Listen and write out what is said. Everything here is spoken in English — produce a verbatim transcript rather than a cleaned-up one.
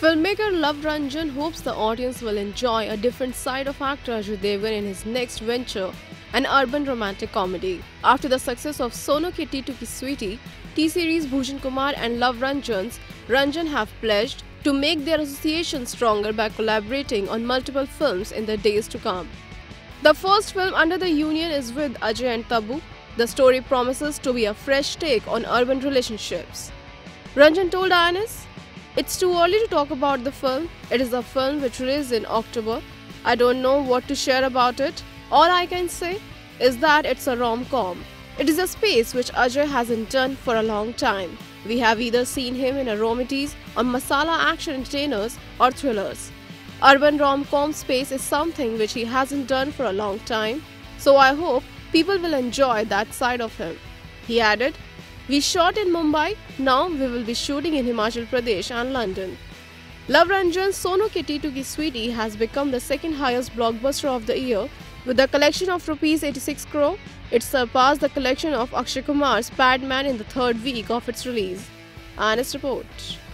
Filmmaker Luv Ranjan hopes the audience will enjoy a different side of actor Ajay Devgn in his next venture, an urban romantic comedy. After the success of Sonu Ki Titu Ki Sweety, T-series Bhushan Kumar and Luv Ranjan's Ranjan have pledged to make their association stronger by collaborating on multiple films in the days to come. The first film under the union is with Ajay and Tabu. The story promises to be a fresh take on urban relationships. Ranjan told I N S, "It's too early to talk about the film. It is a film which released in October. I don't know what to share about it. All I can say is that it's a rom-com. It is a space which Ajay hasn't done for a long time. We have either seen him in a romanties or masala action entertainers or thrillers. Urban rom-com space is something which he hasn't done for a long time, so I hope people will enjoy that side of him." He added, "We shot in Mumbai, now we will be shooting in Himachal Pradesh and London." Luv Ranjan's Sonu Ki Titu Ki Sweety has become the second highest blockbuster of the year with a collection of rupees eighty-six crore. It surpassed the collection of Akshay Kumar's Padman in the third week of its release. I N S report.